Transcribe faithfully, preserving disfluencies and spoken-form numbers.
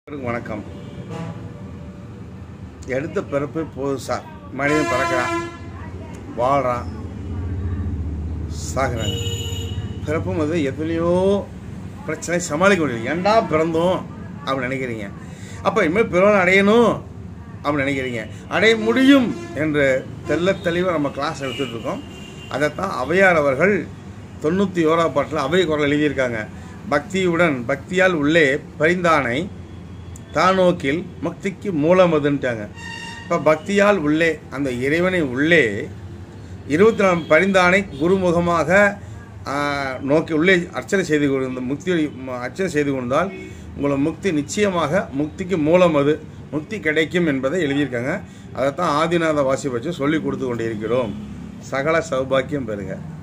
வணக்கம். எடுத்த பிறப்பு போதும் சார். மனிதன் பிறக்கிறான், வாழ்கிறான், சாகுறாங்க. பிறப்பும் அது எத்தனையோ பிரச்சனை சமாளிக்க முடியல. ஏண்டா பிறந்தோம் அப்படின்னு நினைக்கிறீங்க. அப்போ இனிமேல் பிறவனை அடையணும் அப்படின்னு நினைக்கிறீங்க. அடைய முடியும் என்று தெல்ல தெளிவாக நம்ம கிளாஸ் எடுத்துகிட்டு இருக்கோம். அதைத்தான் ஔவையார் அவர்கள் தொண்ணூற்றி ஓராம் பாட்டில் அவை குரல் எழுதியிருக்காங்க. பக்தியுடன் பக்தியால் உள்ளே பரிந்தானை தானோக்கில் முக்திக்கு மூலமதுன்ட்டாங்க. இப்போ பக்தியால் உள்ளே அந்த இறைவனை உள்ளே இருபத்தி நாலு பரிந்தானை குருமுகமாக நோக்கி உள்ளே அர்ச்சனை செய்து கொண்டு முக்தி அர்ச்சனை செய்து கொண்டால் உங்களை முக்தி நிச்சயமாக முக்திக்கு மூலம் அது முக்தி கிடைக்கும் என்பதை எழுதியிருக்காங்க. அதைத்தான் ஆதிநாத வாசி பற்றி சொல்லி கொடுத்து கொண்டிருக்கிறோம். சகல சௌபாக்கியம் பெறுக.